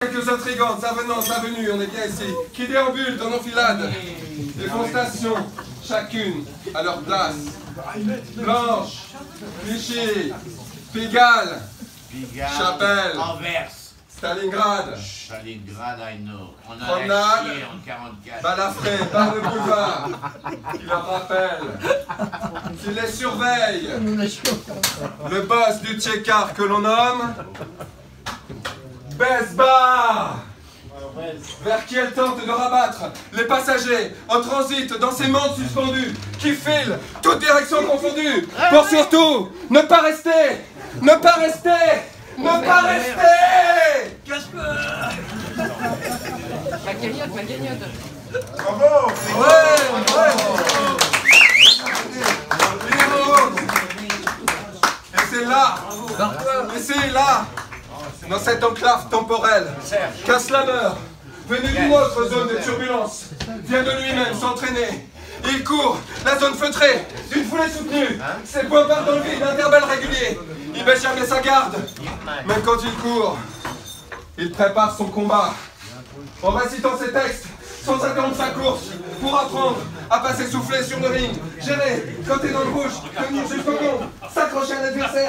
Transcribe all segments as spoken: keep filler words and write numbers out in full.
Quelques intrigantes, avenantes, avenues, on est bien ici, qui déambulent dans nos filades. Des font station, chacune à leur place. Blanche, Clichy, Pigalle, Chapelle, Anvers, Stalingrad, Stalingrad, I know. On a Promenade, la chier en quarante-quatre. Balafré, par le boulevard, qui leur rappelle, qui les surveille. Le boss du Tchékar que l'on nomme Besbar, vers qui elle tente de rabattre les passagers en transit dans ces mondes suspendus qui filent toutes directions confondues pour surtout ne pas rester, ne pas rester, ne pas rester. Ma cagnotte, ma cagnotte. Bravo. Ouais, ouais. Et c'est là, et c'est là, dans cette enclave temporelle, qu'un slammer, venu d'une autre zone de turbulence, vient de lui-même s'entraîner. Il court la zone feutrée d'une foulée soutenue. Ses poings partent dans le vide, intervalles réguliers. Il baisse jamais sa garde. Même quand il court, il prépare son combat. En récitant ses textes, sans interrompre sa course, pour apprendre à passer soufflé sur le ring, gérer, côté dans le rouge, tenir jusqu'au compte, s'accrocher à l'adversaire.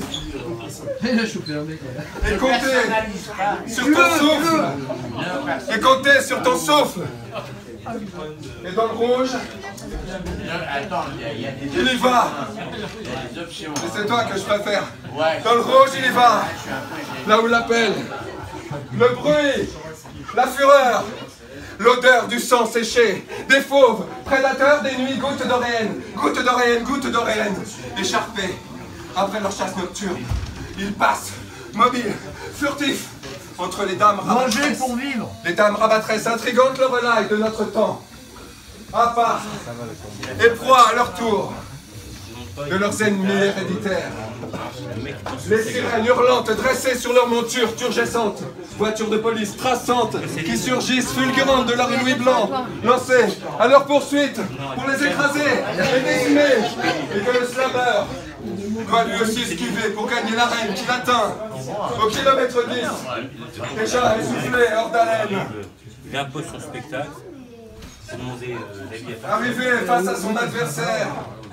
Et compter sur ton souffle. Et compter sur ton souffle. Et dans le rouge, Attends, il y a des il y va. options. Et c'est toi que je préfère. Dans le rouge, il y va. Là où l'appel, le bruit, la fureur, l'odeur du sang séché, des fauves, prédateurs des nuits, gouttes d'oréenne, gouttes d'oréenne, gouttes d'oréenne, écharpés. Après leur chasse nocturne, ils passent, mobiles, furtifs, entre les dames rabattresses. pour vivre. Les dames rabattresses intrigantes le relail de notre temps. À part, et proie à leur tour de leurs ennemis héréditaires. Les sirènes hurlantes dressées sur leurs montures turgescentes, voitures de police traçantes qui surgissent fulgurantes de leur louis blanc, lancées à leur poursuite pour les écraser, les décimer, et que le slammer doit lui aussi esquiver pour gagner l'arène qu'il atteint au kilomètre dix, déjà essoufflé hors d'haleine. Il impose son spectacle. C'est demandé euh, l'avis à faire. Arrivé face à son adversaire,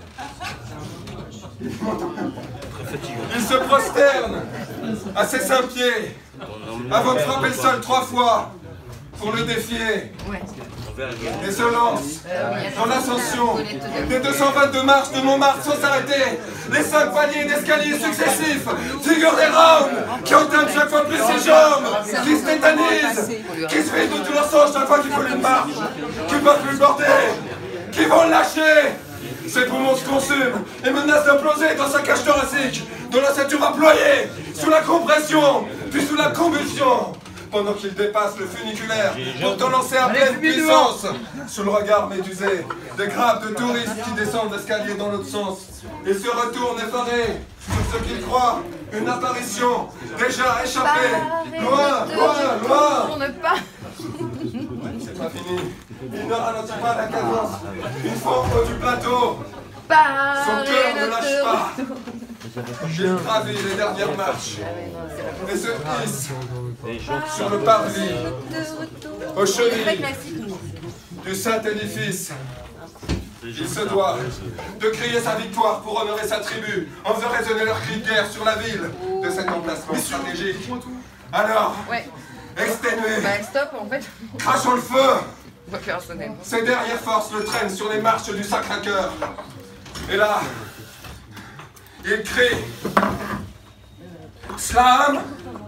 il se prosterne à ses cinq pieds avant de frapper le sol trois fois pour le défier et se lance dans l'ascension des deux cent vingt-deux marches de Montmartre sans s'arrêter, les cinq paliers d'escalier successifs, figure des rounds qui entament chaque fois plus ses jambes, qui se tétanisent, qui se vident de tout leur sang chaque fois qu'il faut une marche, qui ne peuvent plus le porter, qui vont le lâcher. Ses poumons se consument et menacent d'imploser dans sa cage thoracique, dont la ceinture va ployer, sous la compression, puis sous la combustion, pendant qu'il dépasse le funiculaire, pourtant lancé à pleine puissance, sous le regard médusé des grappes de touristes qui descendent l'escalier dans l'autre sens, et se retournent effarés sur ce qu'ils croient une apparition déjà échappée, loin, loin, loin. Tourne pas. C'est pas fini. Il ne ralentit pas la cadence. Une fois au haut du plateau, son cœur ne lâche pas. Il gravit les dernières marches et se hisse sur le parvis, au chevilles du saint édifice. Il se doit de crier sa victoire pour honorer sa tribu, en faisant résonner leur cri de guerre sur la ville de cet emplacement stratégique. Alors, Ouais. exténué, Bah stop en fait. crachons le feu. On va faire sonner. Ses dernières forces le traînent sur les marches du Sacré-Cœur. Et là, il crie Slam,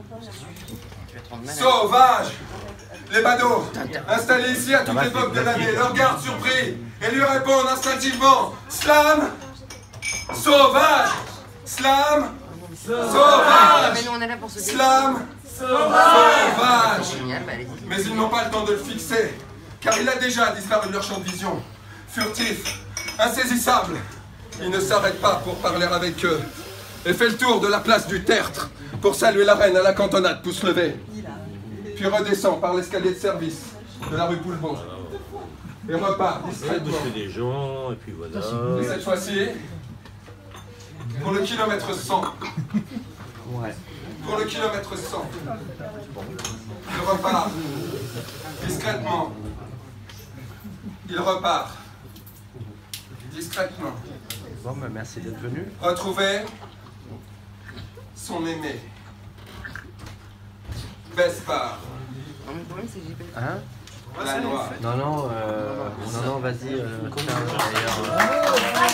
sauvage. Les badauds, installés ici à toute l'époque de l'année, leur regardent surpris et lui répondent instinctivement Slam, sauvage. Slam, sauvage. Mais nous on est là pour se dire. Slam, sauvage. Génial, bah allez-y. Mais ils n'ont pas le temps de le fixer, car il a déjà disparu de leur champ de vision. Furtif, insaisissable, il ne s'arrête pas pour parler avec eux et fait le tour de la place du Tertre pour saluer la reine à la cantonade pouce levé. Puis redescend par l'escalier de service de la rue Poulbeau et repart discrètement. des gens, et puis voilà. Et cette fois-ci, pour le kilomètre cent. Pour le kilomètre cent. Il repart. Discrètement. Il repart. Discrètement. Bon, bah, merci d'être venu. Retrouver son aimé. Vespar. Non, mais le problème, c'est que j'ai pas Hein? La noire. Non, non, euh, non, non, vas-y. Euh, tiens, d'ailleurs, euh,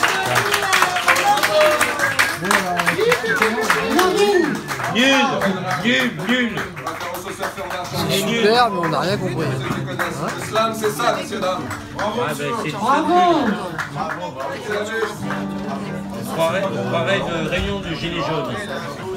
Nul, nul, nul. Super, mais on n'a rien compris. Le slam, c'est ça, messieurs, dames. Ah, ben, c'est Bravo. On croirait, on croirait une réunion de gilets jaunes.